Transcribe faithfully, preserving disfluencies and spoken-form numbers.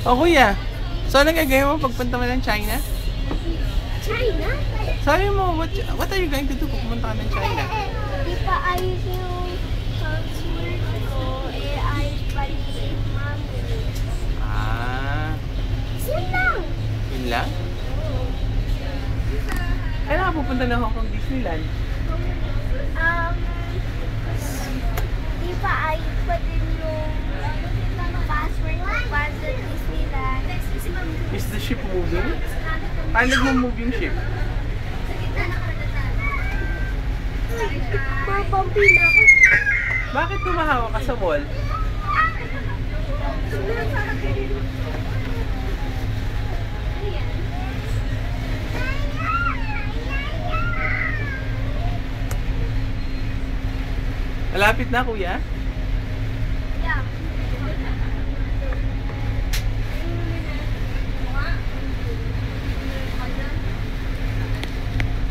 O kuya, so ano gagawin mo pagpunta mo ng China? China? Sabi mo, what, what are you going to do pag pumunta ka ng China? Di pa ayos yung password ko, eh ayos pa rin yung mami. Ah, Yun lang. yun lang? Kailan ka pupunta ng Hong Kong Disneyland? Um, di pa ayos pa din yung password ko para sa Disneyland. Is the ship moving? Paano nag-move yung ship? Mabumpy na ako. Bakit tumahawa ka sa wall? Malapit na kuya?